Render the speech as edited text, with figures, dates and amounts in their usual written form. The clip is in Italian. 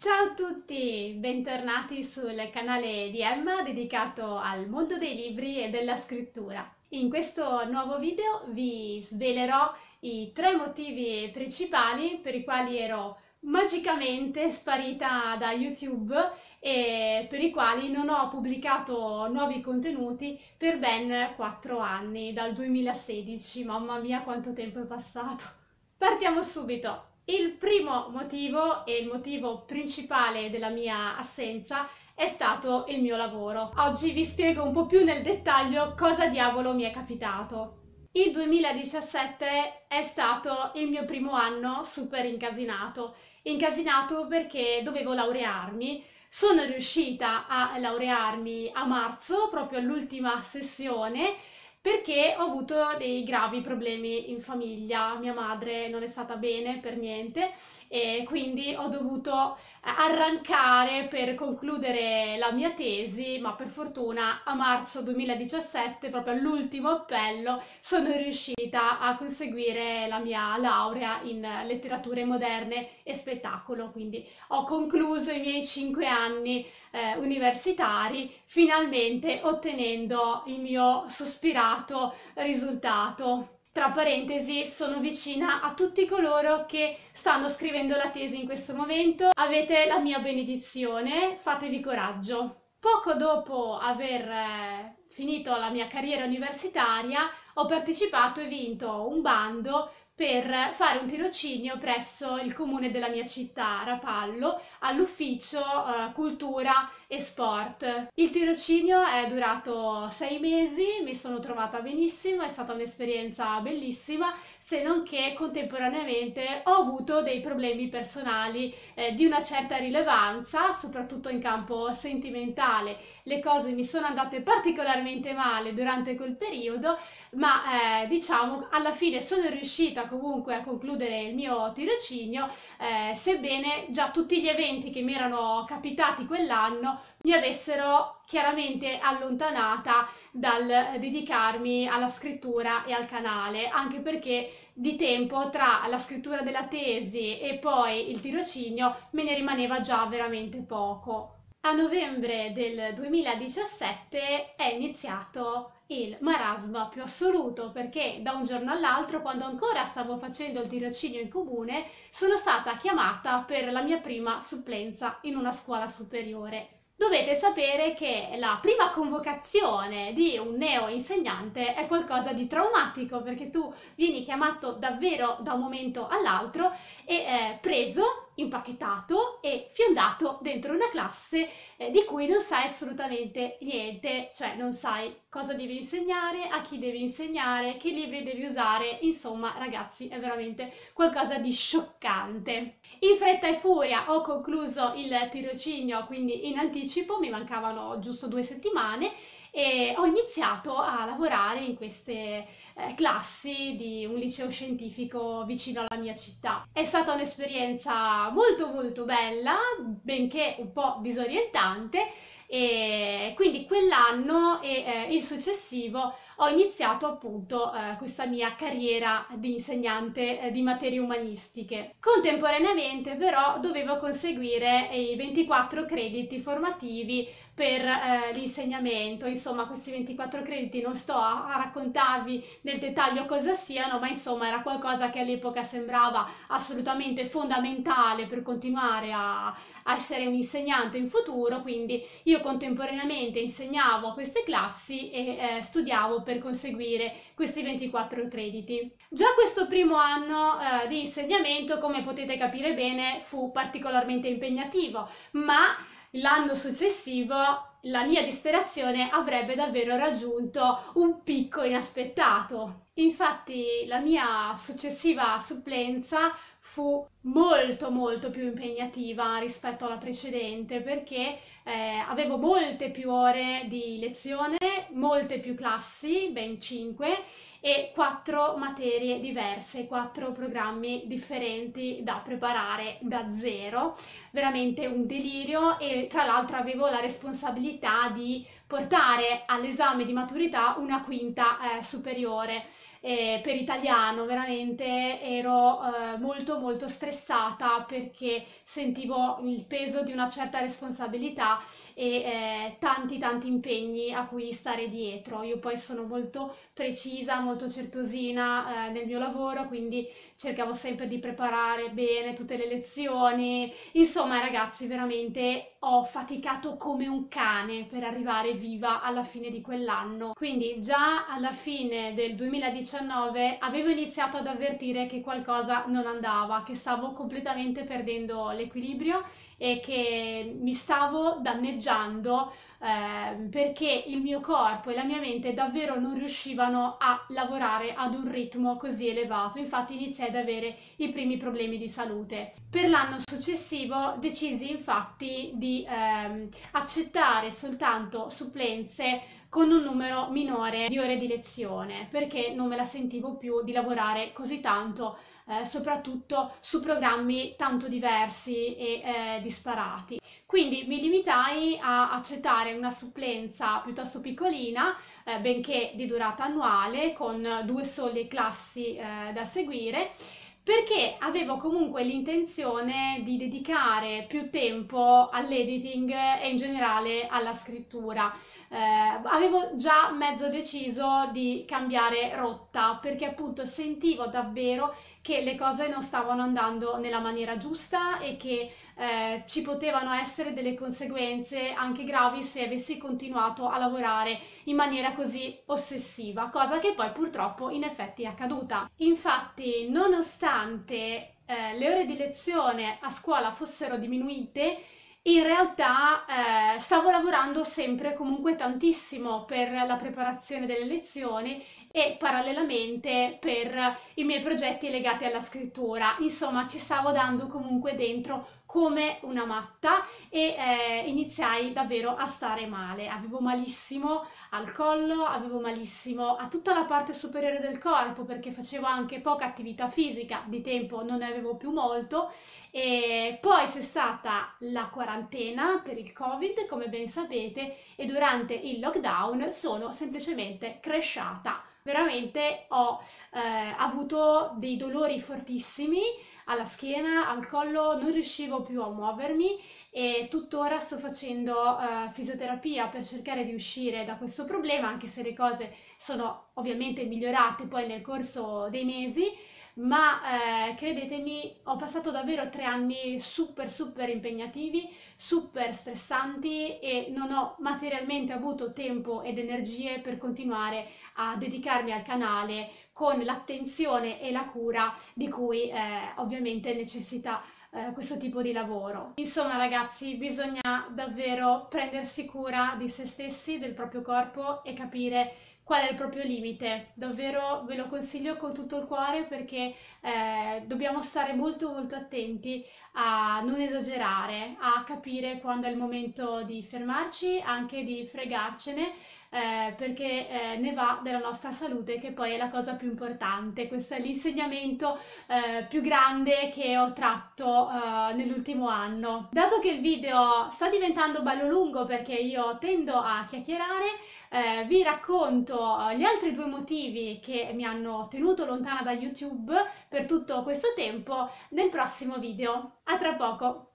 Ciao a tutti, bentornati sul canale di Emma dedicato al mondo dei libri e della scrittura. In questo nuovo video vi svelerò i tre motivi principali per i quali ero magicamente sparita da YouTube e per i quali non ho pubblicato nuovi contenuti per ben 4 anni, dal 2016. Mamma mia, quanto tempo è passato! Partiamo subito. Il primo motivo e il motivo principale della mia assenza è stato il mio lavoro. Oggi vi spiego un po' più nel dettaglio cosa diavolo mi è capitato. Il 2017 è stato il mio primo anno super incasinato. Incasinato perché dovevo laurearmi. Sono riuscita a laurearmi a marzo, proprio all'ultima sessione, perché ho avuto dei gravi problemi in famiglia. Mia madre non è stata bene per niente e quindi ho dovuto arrancare per concludere la mia tesi, ma per fortuna a marzo 2017, proprio all'ultimo appello, sono riuscita a conseguire la mia laurea in letterature moderne e spettacolo. Quindi ho concluso i miei 5 anni universitari, finalmente ottenendo il mio sospirato risultato. Tra parentesi, sono vicina a tutti coloro che stanno scrivendo la tesi in questo momento. Avete la mia benedizione, fatevi coraggio. Poco dopo aver finito la mia carriera universitaria, ho partecipato e vinto un bando per fare un tirocinio presso il comune della mia città, Rapallo, all'ufficio cultura e sport. Il tirocinio è durato 6 mesi, mi sono trovata benissimo, è stata un'esperienza bellissima, se non che contemporaneamente ho avuto dei problemi personali di una certa rilevanza, soprattutto in campo sentimentale. Le cose mi sono andate particolarmente male durante quel periodo, ma diciamo alla fine sono riuscita comunque a concludere il mio tirocinio, sebbene già tutti gli eventi che mi erano capitati quell'anno mi avessero chiaramente allontanata dal dedicarmi alla scrittura e al canale, anche perché di tempo tra la scrittura della tesi e poi il tirocinio me ne rimaneva già veramente poco. A novembre del 2017 è iniziato il marasma più assoluto, perché da un giorno all'altro, quando ancora stavo facendo il tirocinio in comune, sono stata chiamata per la mia prima supplenza in una scuola superiore. Dovete sapere che la prima convocazione di un neo insegnante è qualcosa di traumatico, perché tu vieni chiamato davvero da un momento all'altro e preso, impacchettato e fiondato dentro una classe di cui non sai assolutamente niente, cioè non sai cosa devi insegnare, a chi devi insegnare, che libri devi usare. Insomma, ragazzi, è veramente qualcosa di scioccante. In fretta e furia ho concluso il tirocinio, quindi in anticipo, mi mancavano giusto 2 settimane, e ho iniziato a lavorare in queste classi di un liceo scientifico vicino alla mia città. È stata un'esperienza molto molto bella, benché un po' disorientante, e quindi quell'anno e il successivo ho iniziato appunto questa mia carriera di insegnante di materie umanistiche. Contemporaneamente però dovevo conseguire i 24 crediti formativi per l'insegnamento. Insomma, questi 24 crediti non sto a raccontarvi nel dettaglio cosa siano, ma insomma era qualcosa che all'epoca sembrava assolutamente fondamentale per continuare a essere un insegnante in futuro. Quindi io contemporaneamente insegnavo a queste classi e studiavo per conseguire questi 24 crediti. Già questo primo anno di insegnamento, come potete capire bene, fu particolarmente impegnativo, ma l'anno successivo la mia disperazione avrebbe davvero raggiunto un picco inaspettato. Infatti la mia successiva supplenza fu molto molto più impegnativa rispetto alla precedente, perché avevo molte più ore di lezione, molte più classi, ben 5, e 4 materie diverse, 4 programmi differenti da preparare da zero. Veramente un delirio, e tra l'altro avevo la responsabilità di portare all'esame di maturità una quinta superiore. per italiano, veramente ero molto molto stressata perché sentivo il peso di una certa responsabilità e tanti impegni a cui stare dietro. Io poi sono molto precisa, molto certosina nel mio lavoro, quindi cercavo sempre di preparare bene tutte le lezioni. Insomma, ragazzi, veramente ho faticato come un cane per arrivare viva alla fine di quell'anno. Quindi già alla fine del 2019 avevo iniziato ad avvertire che qualcosa non andava, che stavo completamente perdendo l'equilibrio e che mi stavo danneggiando perché il mio corpo e la mia mente davvero non riuscivano a lavorare ad un ritmo così elevato. Infatti iniziai ad avere i primi problemi di salute. Per l'anno successivo decisi infatti di accettare soltanto supplenze con un numero minore di ore di lezione perché non me la sentivo più di lavorare così tanto, soprattutto su programmi tanto diversi e disparati. Quindi mi limitai a accettare una supplenza piuttosto piccolina, benché di durata annuale, con 2 sole classi da seguire, perché avevo comunque l'intenzione di dedicare più tempo all'editing e in generale alla scrittura. Avevo già mezzo deciso di cambiare rotta perché appunto sentivo davvero che le cose non stavano andando nella maniera giusta e che ci potevano essere delle conseguenze anche gravi se avessi continuato a lavorare in maniera così ossessiva, cosa che poi purtroppo in effetti è accaduta. Infatti, nonostante le ore di lezione a scuola fossero diminuite, in realtà stavo lavorando sempre comunque tantissimo per la preparazione delle lezioni e parallelamente per i miei progetti legati alla scrittura. Insomma, ci stavo dando comunque dentro come una matta e iniziai davvero a stare male. Avevo malissimo al collo, avevo malissimo a tutta la parte superiore del corpo perché facevo anche poca attività fisica, di tempo non ne avevo più molto. E poi c'è stata la quarantena per il Covid, come ben sapete, e durante il lockdown sono semplicemente crashata. Veramente ho avuto dei dolori fortissimi alla schiena, al collo, non riuscivo più a muovermi e tuttora sto facendo fisioterapia per cercare di uscire da questo problema, anche se le cose sono ovviamente migliorate poi nel corso dei mesi, ma credetemi, ho passato davvero 3 anni super impegnativi, super stressanti e non ho materialmente avuto tempo ed energie per continuare a dedicarmi al canale con l'attenzione e la cura di cui ovviamente necessita questo tipo di lavoro. Insomma, ragazzi, bisogna davvero prendersi cura di se stessi, del proprio corpo e capire qual è il proprio limite. Davvero ve lo consiglio con tutto il cuore perché dobbiamo stare molto attenti a non esagerare, a capire quando è il momento di fermarci, anche di fregarcene, perché ne va della nostra salute, che poi è la cosa più importante. Questo è l'insegnamento più grande che ho tratto nell'ultimo anno. Dato che il video sta diventando bello lungo perché io tendo a chiacchierare, vi racconto gli altri 2 motivi che mi hanno tenuto lontana da YouTube per tutto questo tempo nel prossimo video. A tra poco!